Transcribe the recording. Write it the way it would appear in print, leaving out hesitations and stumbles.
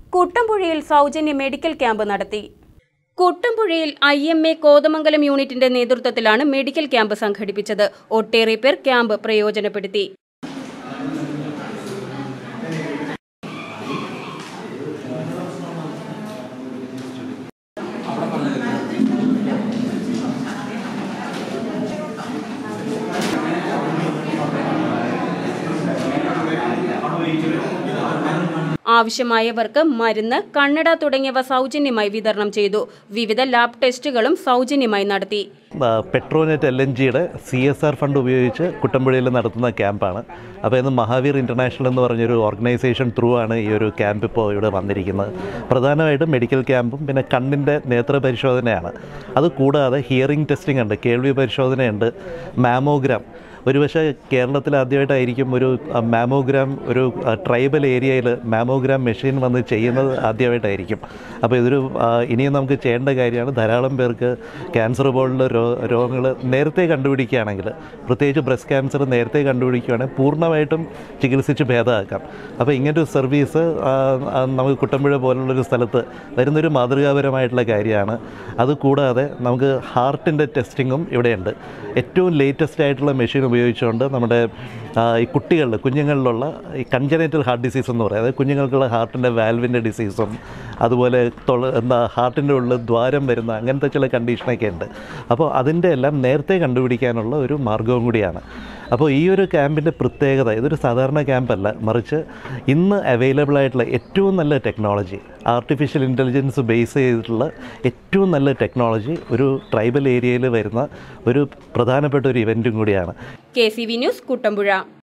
കുട്ടമ്പുഴയിൽ സൗജന്യ medical camp നടത്തി. കുട്ടമ്പുഴയിൽ IMA Kothamangalam യൂണിറ്റിന്റെ നേതൃത്വത്തിലാണ് മെഡിക്കൽ ക്യാമ്പ് സംഘടിപ്പിച്ചത്. ഒട്ടേറെ പേർ ക്യാമ്പ് പ്രയോജനപ്പെടുത്തി. ആവശ്യമായവർക്ക് മരുന്ന്, കണ്ണട തുടങ്ങിയവ സൗജന്യമായി വിതരണം ചെയ്തു. വിവിധ ലാബ് ടെസ്റ്റുകളും സൗജന്യമായി നടത്തി. പെട്രോനെറ്റ് LNGയുടെ CSR ഫണ്ട് ഉപയോഗിച്ച് കുട്ടമ്പുഴയിൽ നടത്തുന്ന ക്യാമ്പാണ്. അപ്പോൾ ഇന്ന് മഹാവീർ ഇൻ്റർനാഷണൽ എന്ന് പറഞ്ഞൊരു ഓർഗനൈസേഷൻ ത്രൂ ആണ് ഈ ഒരു ക്യാമ്പ് ഇപ്പോൾ ഇവിടെ വന്നിരിക്കുന്നത്. പ്രധാനമായിട്ടും മെഡിക്കൽ ക്യാമ്പും പിന്നെ കണ്ണിൻ്റെ നേത്ര പരിശോധനയാണ്. അതുകൂടാതെ ഹിയറിംഗ് ടെസ്റ്റിംഗ് ഉണ്ട്, കേൾവി പരിശോധനയുണ്ട്, മാമോഗ്രാം. ഒരുപക്ഷെ കേരളത്തിൽ ആദ്യമായിട്ടായിരിക്കും ഒരു മാമോഗ്രാം ഒരു ട്രൈബൽ ഏരിയയിൽ മാമോഗ്രാം മെഷീൻ വന്ന് ചെയ്യുന്നത് ആദ്യമായിട്ടായിരിക്കും. അപ്പോൾ ഇതൊരു ഇനിയും നമുക്ക് ചെയ്യേണ്ട കാര്യമാണ്. ധാരാളം പേർക്ക് ക്യാൻസർ പോലുള്ള രോഗങ്ങൾ നേരത്തെ കണ്ടുപിടിക്കുകയാണെങ്കിൽ, പ്രത്യേകിച്ച് ബ്രസ്റ്റ് ക്യാൻസർ നേരത്തെ കണ്ടുപിടിക്കുകയാണെങ്കിൽ പൂർണ്ണമായിട്ടും ചികിത്സിച്ച് ഭേദമാക്കാം. അപ്പോൾ ഇങ്ങനൊരു സർവീസ് നമുക്ക് കുട്ടമ്പുഴ പോലുള്ളൊരു സ്ഥലത്ത് വരുന്നൊരു മാതൃകാപരമായിട്ടുള്ള കാര്യമാണ്. അതുകൂടാതെ നമുക്ക് ഹാർട്ടിൻ്റെ ടെസ്റ്റിങ്ങും ഇവിടെയുണ്ട്. ഏറ്റവും ലേറ്റസ്റ്റ് ആയിട്ടുള്ള മെഷീൻ ഉപയോഗിച്ചുകൊണ്ട് നമ്മുടെ ഈ കുഞ്ഞുങ്ങളിലുള്ള ഈ കൺജനൈറ്റൽ ഹാർട്ട് ഡിസീസ് എന്ന് പറയുന്നത്, കുഞ്ഞുങ്ങൾക്കുള്ള ഹാർട്ടിൻ്റെ വാൽവിൻ്റെ ഡിസീസും അതുപോലെ ഹാർട്ടിൻ്റെ ഉള്ളിൽ ദ്വാരം വരുന്ന അങ്ങനത്തെ ചില കണ്ടീഷനൊക്കെ ഉണ്ട്. അപ്പോൾ അതിൻ്റെ എല്ലാം നേരത്തെ കണ്ടുപിടിക്കാനുള്ള ഒരു മാർഗവും കൂടിയാണ്. അപ്പോൾ ഈ ഒരു ക്യാമ്പിൻ്റെ പ്രത്യേകത, ഇതൊരു സാധാരണ ക്യാമ്പല്ല, മറിച്ച് ഇന്ന് അവൈലബിൾ ആയിട്ടുള്ള ഏറ്റവും നല്ല ടെക്നോളജി, ആർട്ടിഫിഷ്യൽ ഇൻ്റലിജൻസ് ബേസ് ചെയ്തിട്ടുള്ള ഏറ്റവും നല്ല ടെക്നോളജി ഒരു ട്രൈബൽ ഏരിയയിൽ വരുന്ന ഒരു പ്രധാനപ്പെട്ട ഒരു ഇവൻറ്റും കൂടിയാണ്. KCV news, Kuttampuzha.